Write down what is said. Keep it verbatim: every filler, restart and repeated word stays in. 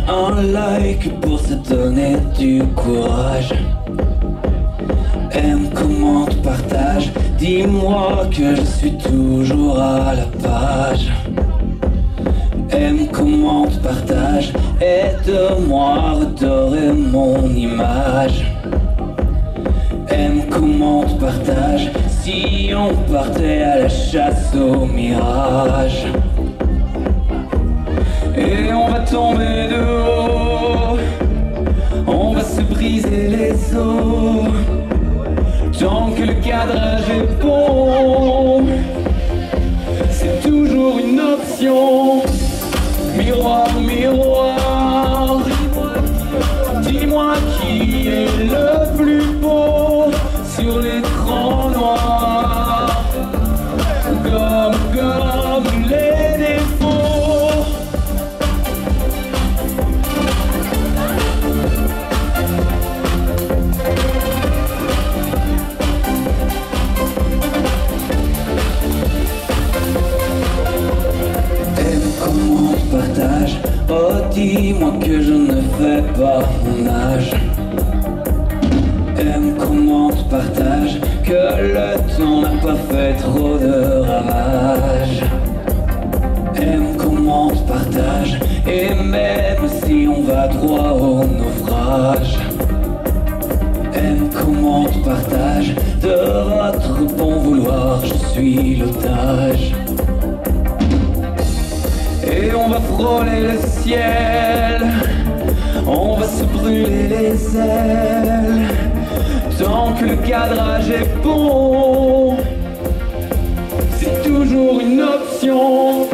un like pour se donner du courage. Aime, commente, partage, dis-moi que je suis toujours à la page. Aime, commente, partage, aide-moi à redorer mon image. Aime, commente, partage, si on partait à la chasse au mirage. Et on va tomber de haut, on va se briser les os, tant que le cadrage est bon, c'est toujours une option. Miroir, miroir, dis-moi qui est le plus beau sur l'écran noir. Gomme, gomme les défauts. Aime, commente, partage, oh dis-moi que je ne fais pas mon âge. Aime, commente, partage, que le temps n'a pas fait trop de ravages. Aime, commente, partage, et même si on va droit au naufrage. Aime, commente, partage, de votre bon vouloir je suis l'otage. Et on va frôler le ciel, on va se brûler les ailes, tant que le cadrage est bon, c'est toujours une option.